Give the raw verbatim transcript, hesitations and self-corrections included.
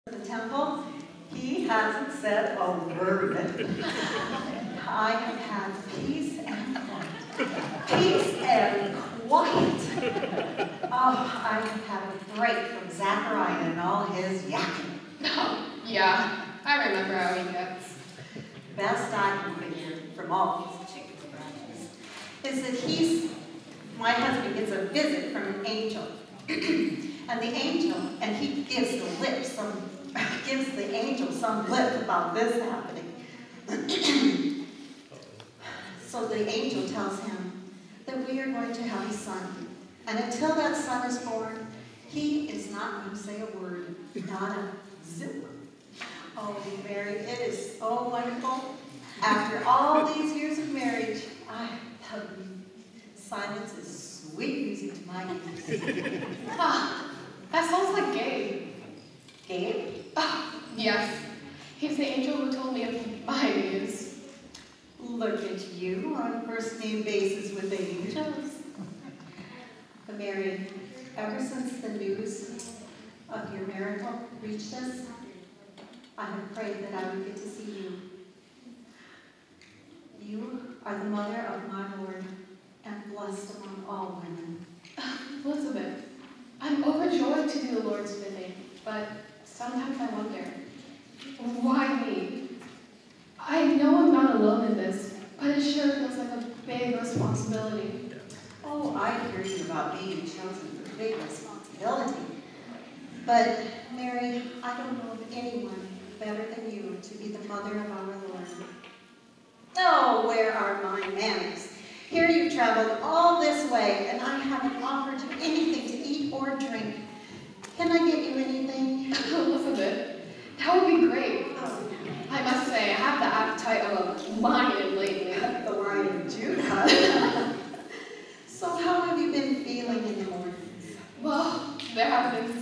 The temple, he hasn't said a word. I have had peace and quiet. Peace and quiet. Oh, I have had a break from Zachariah and all his yakking. Oh, yeah, I remember how he gets. Best I can figure from all these chicken scratches is that he's, my husband gets a visit from an angel. And the angel, and he gives the lip some, gives the angel some lip about this happening. So the angel tells him that we are going to have a son. And until that son is born, he is not going to say a word, not a zip. Oh, Mary, it is so wonderful. After all these years of marriage, I tell you, silence is sweet music to my ears. Ah, that sounds like Gabe. Gabe? Ah, yes. He's the angel who told me of my news. Look at you on first name basis with angels. But Mary, ever since the news of your miracle reached us, I have prayed that I would get to see you. You are the mother of my Lord and blessed among all women. Elizabeth, I'm overjoyed to do the Lord's bidding, but sometimes I wonder, why me? I know I'm not alone in this, but it sure feels like a big responsibility. Oh, I hear you about being chosen for big responsibility. But, Mary, I don't know of anyone better than you to be the mother of our Lord. Oh, where are my manners? Here you've traveled all this way, and I haven't offered you anything to eat or drink. Can I get you anything? Elizabeth, that would be great. Oh, I must say, I have the appetite of a lion lately. the Lion of Judah. So how have you been feeling in the mornings? Well, there have been